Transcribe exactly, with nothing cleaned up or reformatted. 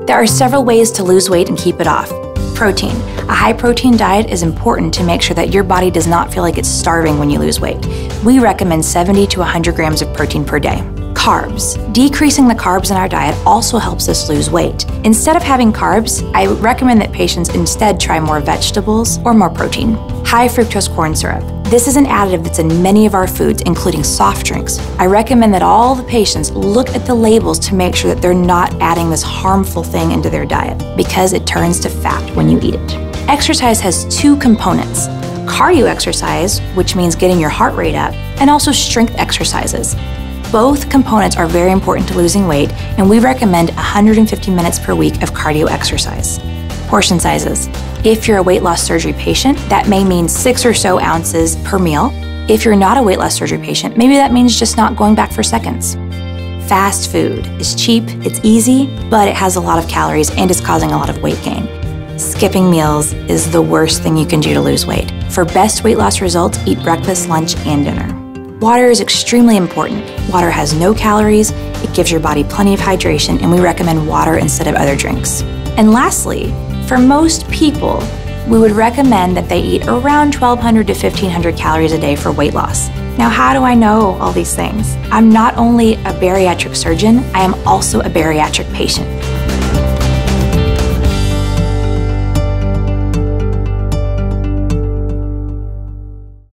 There are several ways to lose weight and keep it off. Protein. A high protein diet is important to make sure that your body does not feel like it's starving when you lose weight. We recommend seventy to one hundred grams of protein per day. Carbs. Decreasing the carbs in our diet also helps us lose weight. Instead of having carbs, I recommend that patients instead try more vegetables or more protein. High fructose corn syrup. This is an additive that's in many of our foods, including soft drinks. I recommend that all the patients look at the labels to make sure that they're not adding this harmful thing into their diet, because it turns to fat when you eat it. Exercise has two components: cardio exercise, which means getting your heart rate up, and also strength exercises. Both components are very important to losing weight, and we recommend one hundred fifty minutes per week of cardio exercise. Portion sizes. If you're a weight loss surgery patient, that may mean six or so ounces per meal. If you're not a weight loss surgery patient, maybe that means just not going back for seconds. Fast food is cheap, it's easy, but it has a lot of calories and is causing a lot of weight gain. Skipping meals is the worst thing you can do to lose weight. For best weight loss results, eat breakfast, lunch, and dinner. Water is extremely important. Water has no calories, it gives your body plenty of hydration, and we recommend water instead of other drinks. And lastly, for most people, we would recommend that they eat around twelve hundred to fifteen hundred calories a day for weight loss. Now, how do I know all these things? I'm not only a bariatric surgeon, I am also a bariatric patient.